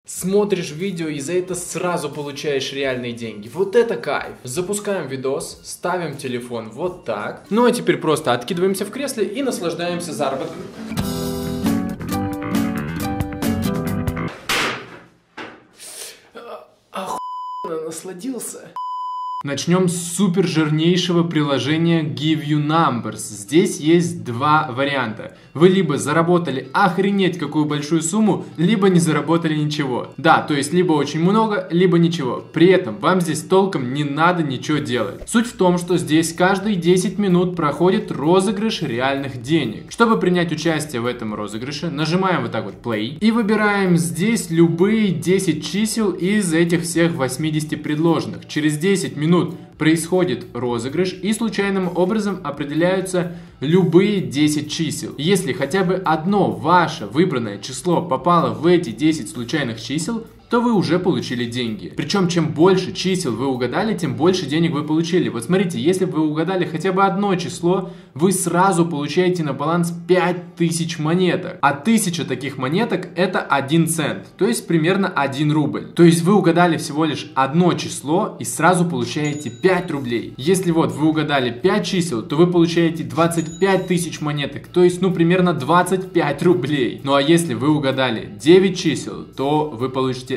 Смотришь видео и за это сразу получаешь реальные деньги. Вот это кайф. Запускаем видос, ставим телефон вот так. Ну а теперь просто откидываемся в кресле и наслаждаемся заработком. Охуенно насладился. Начнем с супер жирнейшего приложения Give You Numbers. Здесь есть два варианта. Вы либо заработали охренеть какую большую сумму, либо не заработали ничего. Да, то есть либо очень много, либо ничего. При этом вам здесь толком не надо ничего делать. Суть в том, что здесь каждые 10 минут проходит розыгрыш реальных денег. Чтобы принять участие в этом розыгрыше, нажимаем вот так вот play и выбираем здесь любые 10 чисел из этих всех 80 предложенных. Через 10 минут происходит розыгрыш и случайным образом определяются любые 10 чисел. Если хотя бы одно ваше выбранное число попало в эти 10 случайных чисел, то вы уже получили деньги. Причем, чем больше чисел вы угадали, тем больше денег вы получили. Вот смотрите, если вы угадали хотя бы одно число, вы сразу получаете на баланс 5000 монеток. А 1000 таких монеток это 1 цент, то есть примерно 1 рубль. То есть вы угадали всего лишь одно число и сразу получаете 5 рублей. Если вот вы угадали 5 чисел, то вы получаете 25 тысяч монеток, то есть примерно 25 рублей. Ну а если вы угадали 9 чисел, то вы получите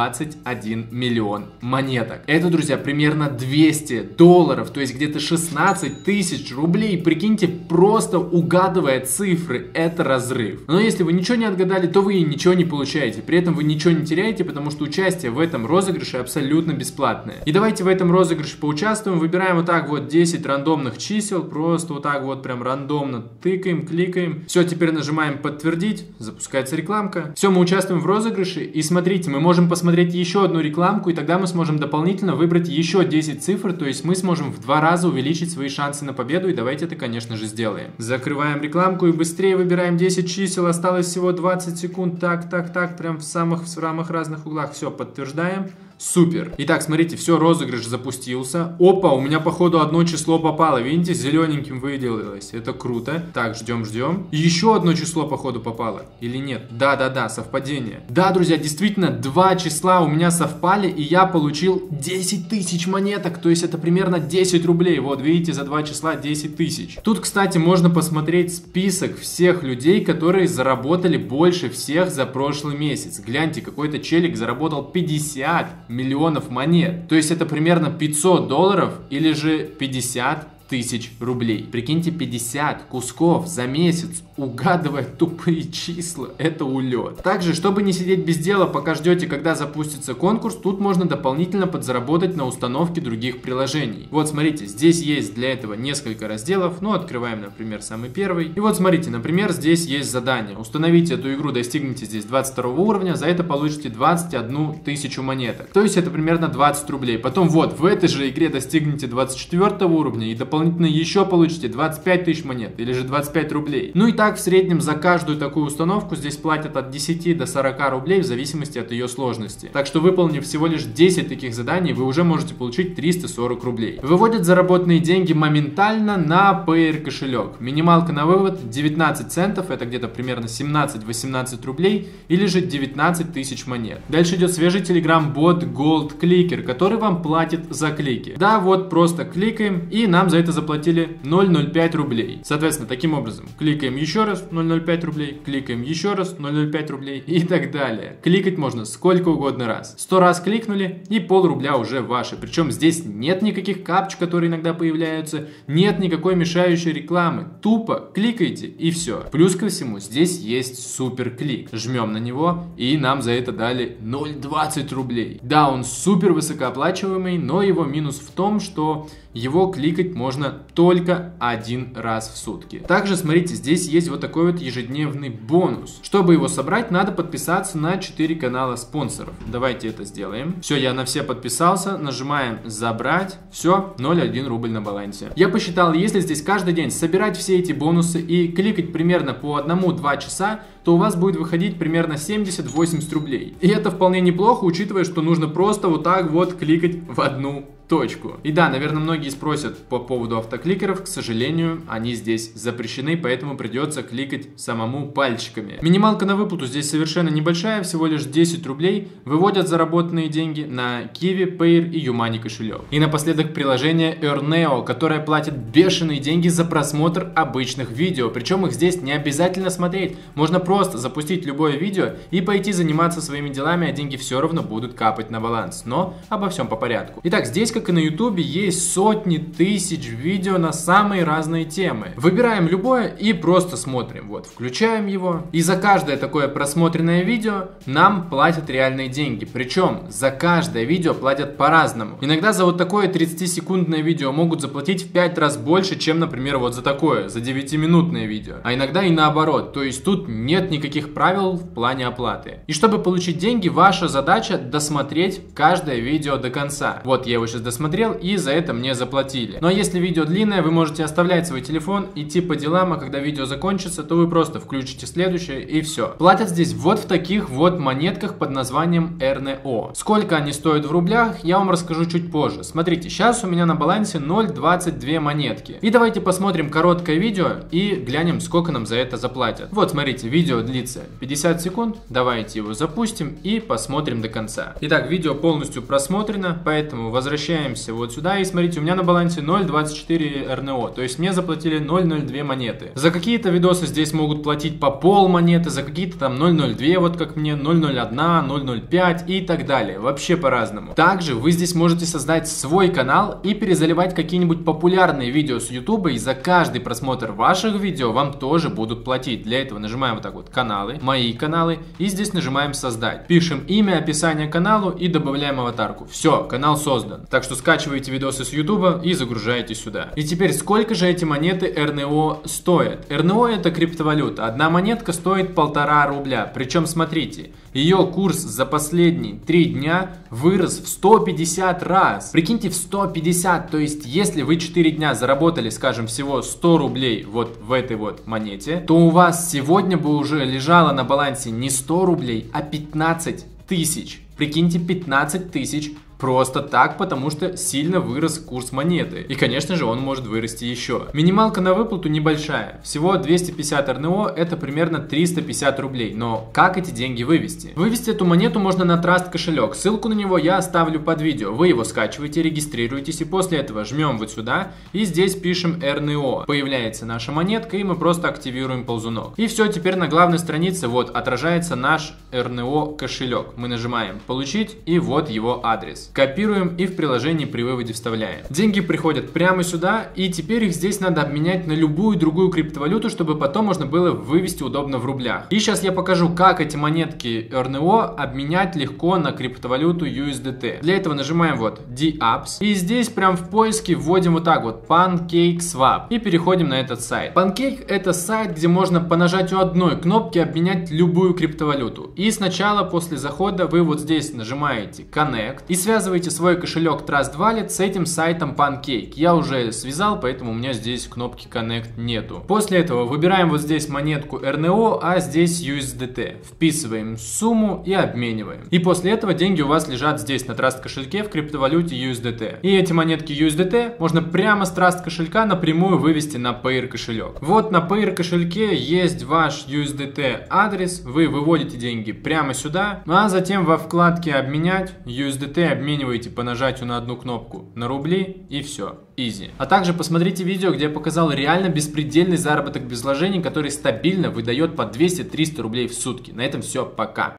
21 миллион монеток. Это, друзья, примерно $200, то есть где-то 16 тысяч рублей. Прикиньте, просто угадывая цифры, это разрыв. Но если вы ничего не отгадали, то вы ничего не получаете. При этом вы ничего не теряете, потому что участие в этом розыгрыше абсолютно бесплатное. И давайте в этом розыгрыше поучаствуем. Выбираем вот так вот 10 рандомных чисел, просто вот так вот прям рандомно тыкаем, кликаем. Все, теперь нажимаем подтвердить, запускается рекламка. Все, мы участвуем в розыгрыше и смотрите, мы можем посмотреть еще одну рекламку, и тогда мы сможем дополнительно выбрать еще 10 цифр, то есть мы сможем в 2 раза увеличить свои шансы на победу, и давайте это, конечно же, сделаем. Закрываем рекламку и быстрее выбираем 10 чисел, осталось всего 20 секунд, так, прям в самых разных углах, все, подтверждаем. Супер. Итак, смотрите, все, розыгрыш запустился. Опа, у меня походу одно число попало. Видите, зелененьким выделилось. Это круто. Так, ждем. Еще одно число походу попало. Или нет? Да, совпадение. Да, друзья, действительно, 2 числа у меня совпали, и я получил 10 тысяч монеток. То есть это примерно 10 рублей. Вот, видите, за 2 числа 10 тысяч. Тут, кстати, можно посмотреть список всех людей, которые заработали больше всех за прошлый месяц. Гляньте, какой-то челик заработал 50 миллионов монет. То есть это примерно $500 или же 50 тысяч рублей. Прикиньте, 50 кусков за месяц, угадывая тупые числа, это улет. Также, чтобы не сидеть без дела, пока ждете, когда запустится конкурс, тут можно дополнительно подзаработать на установке других приложений. Вот смотрите, здесь есть для этого несколько разделов. Ну, открываем, например, самый первый. И вот смотрите, например, здесь есть задание. Установите эту игру, достигните здесь 22 уровня, за это получите 21 тысячу монеток. То есть это примерно 20 рублей. Потом вот, в этой же игре достигните 24 уровня и дополнительно еще получите 25 тысяч монет или же 25 рублей. Ну и так в среднем за каждую такую установку здесь платят от 10 до 40 рублей в зависимости от ее сложности. Так что, выполнив всего лишь 10 таких заданий, вы уже можете получить 340 рублей. Выводят заработанные деньги моментально на Payer кошелек. Минималка на вывод 19 центов, это где-то примерно 17-18 рублей или же 19 тысяч монет. Дальше идет свежий телеграм-бот Gold Clicker, который вам платит за клики. Да, вот просто кликаем, и нам за это заплатили 0,05 рублей. Соответственно, таким образом, кликаем еще раз 0,05 рублей, кликаем еще раз 0,05 рублей и так далее. Кликать можно сколько угодно раз. 100 раз кликнули, и пол-рубля уже ваши. Причем здесь нет никаких капч, которые иногда появляются, нет никакой мешающей рекламы. Тупо кликайте и все. Плюс ко всему, здесь есть супер клик. Жмем на него, и нам за это дали 0,20 рублей. Да, он супер высокооплачиваемый, но его минус в том, что его кликать можно только 1 раз в сутки. Также, смотрите, здесь есть вот такой вот ежедневный бонус. Чтобы его собрать, надо подписаться на 4 канала спонсоров. Давайте это сделаем. Все, я на все подписался. Нажимаем забрать. Все, 0,1 рубль на балансе. Я посчитал, если здесь каждый день собирать все эти бонусы и кликать примерно по 1-2 часа, то у вас будет выходить примерно 70-80 рублей. И это вполне неплохо, учитывая, что нужно просто вот так вот кликать в одну точку. И да, наверное, многие спросят по поводу автокликеров. К сожалению, они здесь запрещены, поэтому придется кликать самому пальчиками. Минималка на выплату здесь совершенно небольшая, всего лишь 10 рублей. Выводят заработанные деньги на Kiwi, Payeer и Юмани кошелек. И напоследок приложение Earneo, которое платит бешеные деньги за просмотр обычных видео. Причем их здесь не обязательно смотреть. Можно просто запустить любое видео и пойти заниматься своими делами, а деньги все равно будут капать на баланс. Но обо всем по порядку. Итак, здесь, как и на YouTube, есть сотни тысяч видео на самые разные темы. Выбираем любое и просто смотрим. Вот, включаем его. И за каждое такое просмотренное видео нам платят реальные деньги. Причем за каждое видео платят по-разному. Иногда за вот такое 30-секундное видео могут заплатить в 5 раз больше, чем, например, вот за такое, за 9-минутное видео. А иногда и наоборот. То есть тут нет никаких правил в плане оплаты. И чтобы получить деньги, ваша задача досмотреть каждое видео до конца. Вот я его сейчас досмотрел, и за это мне заплатили. Ну а если видео длинное, вы можете оставлять свой телефон, идти по делам, а когда видео закончится, то вы просто включите следующее и все. Платят здесь вот в таких вот монетках под названием Earneo. Сколько они стоят в рублях, я вам расскажу чуть позже. Смотрите, сейчас у меня на балансе 0,22 монетки. И давайте посмотрим короткое видео и глянем, сколько нам за это заплатят. Вот, смотрите, видео длится 50 секунд. Давайте его запустим и посмотрим до конца. Итак, видео полностью просмотрено, поэтому возвращаемся вот сюда. И смотрите, у меня на балансе 0,24 Earneo. То есть мне заплатили 0,02 монеты. За какие-то видосы здесь могут платить по пол монеты, за какие-то там 0,02, вот как мне, 0,01, 0,05 и так далее. Вообще по-разному. Также вы здесь можете создать свой канал и перезаливать какие-нибудь популярные видео с YouTube, и за каждый просмотр ваших видео вам тоже будут платить. Для этого нажимаем вот так вот каналы, мои каналы, и здесь нажимаем создать. Пишем имя, описание каналу и добавляем аватарку. Все, канал создан. Так что скачиваете видосы с YouTube и загружаете сюда. И теперь, сколько же эти монеты Earneo стоят? Earneo это криптовалюта. Одна монетка стоит 1,5 рубля. Причем, смотрите, ее курс за последние 3 дня вырос в 150 раз. Прикиньте, в 150. То есть, если вы 4 дня заработали, скажем, всего 100 рублей вот в этой вот монете, то у вас сегодня бы уже лежало на балансе не 100 рублей, а 15 тысяч. Прикиньте, 15 тысяч просто так, потому что сильно вырос курс монеты. И, конечно же, он может вырасти еще. Минималка на выплату небольшая. Всего 250 Earneo, это примерно 350 рублей. Но как эти деньги вывести? Вывести эту монету можно на Trust кошелек. Ссылку на него я оставлю под видео. Вы его скачиваете, регистрируетесь, и после этого жмем вот сюда. И здесь пишем Earneo. Появляется наша монетка, и мы просто активируем ползунок. И все, теперь на главной странице вот отражается наш Earneo кошелек. Мы нажимаем получить, и вот его адрес. Копируем и в приложении при выводе вставляем. Деньги приходят прямо сюда, и теперь их здесь надо обменять на любую другую криптовалюту, чтобы потом можно было вывести удобно в рублях. И сейчас я покажу, как эти монетки Earneo обменять легко на криптовалюту USDT. Для этого нажимаем вот DApps, и здесь прям в поиске вводим вот так вот PancakeSwap и переходим на этот сайт. Pancake это сайт, где можно по нажатию одной кнопки обменять любую криптовалюту. И сначала после захода вы вот здесь нажимаете Connect и связываете свой кошелек Trust Wallet с этим сайтом Pancake. Я уже связал, поэтому у меня здесь кнопки Connect нету. После этого выбираем вот здесь монетку Earneo, а здесь USDT. Вписываем сумму и обмениваем. И после этого деньги у вас лежат здесь на Trust кошельке в криптовалюте USDT. И эти монетки USDT можно прямо с Trust кошелька напрямую вывести на Payeer кошелек. Вот на Payeer кошельке есть ваш USDT адрес. Вы выводите деньги прямо сюда, а затем во вкладке обменять USDT обмениваете по нажатию на одну кнопку на рубли, и все. Изи. А также посмотрите видео, где я показал реально беспредельный заработок без вложений, который стабильно выдает по 200-300 рублей в сутки. На этом все, пока.